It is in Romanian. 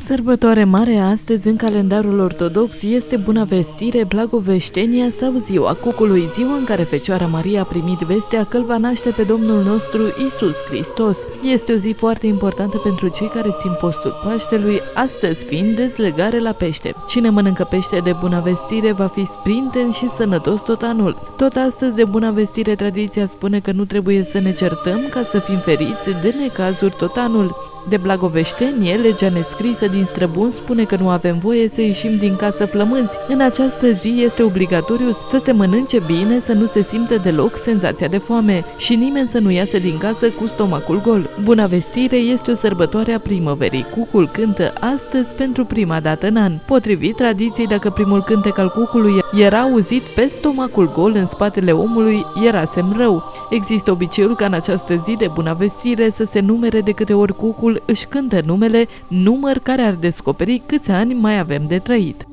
Sărbătoare mare astăzi în calendarul ortodox este Bunăvestire, Blagoveștenia sau Ziua Cucului, ziua în care Fecioara Maria a primit vestea că îl va naște pe Domnul nostru Iisus Hristos. Este o zi foarte importantă pentru cei care țin postul Paștelui, astăzi fiind dezlegare la pește. Cine mănâncă pește de Bunăvestire va fi sprinten și sănătos tot anul. Tot astăzi de Bunăvestire tradiția spune că nu trebuie să ne certăm ca să fim feriți de necazuri tot anul. De Blagoveștenie, legea nescrisă din străbun spune că nu avem voie să ieșim din casă flămânzi. În această zi este obligatoriu să se mănânce bine, să nu se simte deloc senzația de foame și nimeni să nu iasă din casă cu stomacul gol. Bunăvestire este o sărbătoare a primăverii. Cucul cântă astăzi pentru prima dată în an. Potrivit tradiției, dacă primul cântec al cucului era auzit pe stomacul gol în spatele omului, era semn rău. Există obiceiul ca în această zi de Bunăvestire să se numere de câte ori cucul își cântă numele, număr care ar descoperi câți ani mai avem de trăit.